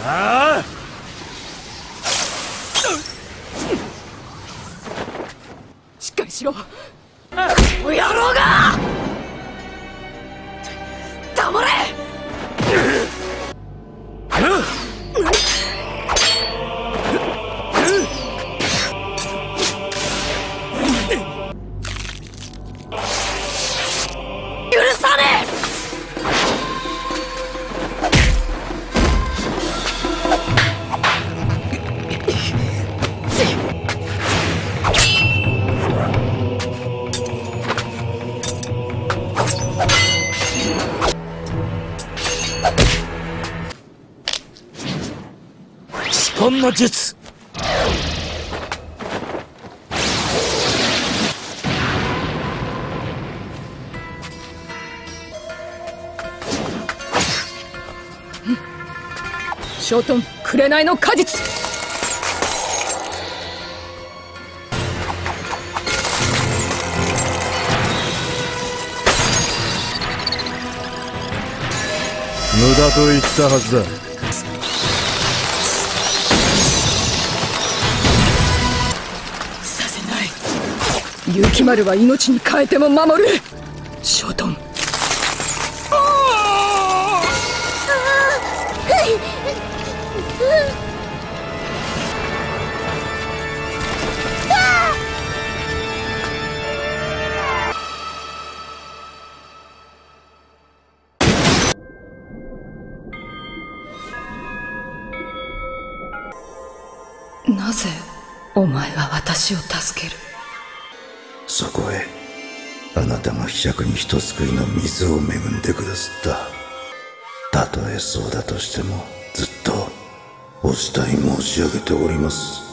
ああ、 しっかりしろ、この野郎が！黙れ！許さねえ！ こんな術。 ショートン紅の果実。 無駄と言ったはずだ。 させない。雪丸は命に変えても守る。ショートン。なぜお前は私を助ける？ そこへあなたが飛脚に一救いの水を恵んでくださった。たとえそうだとしてもずっとお慕い申し上げております。